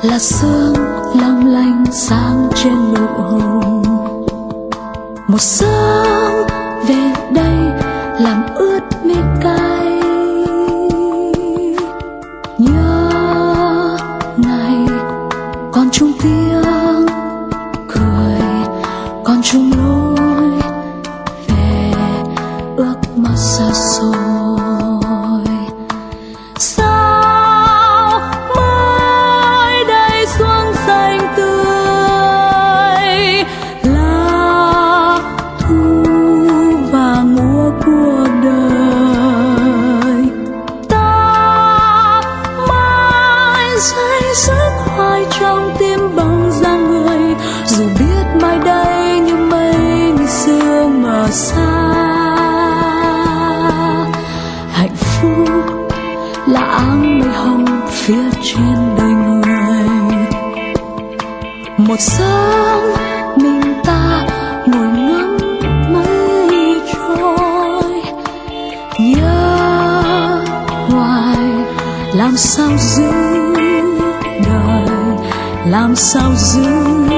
là sương long lanh sáng trên nụ hồng. Một sớm về đây làm ướt mi cay, nhớ ngày còn chung tiếng cười, còn chung lối về ước mơ xa xôi. Sao mới đây xuân xanh tươi, lá thu và mùa của đời. Ta mãi say giấc hoài trong tim bóng dáng người, dù biết mai đây như mây như sương mờ xa. Hạnh phúc là áng mây hồng phía trên đời người. Một sớm mình ta ngồi ngắm mây trôi, nhớ hoài làm sao giữ đời, làm sao giữ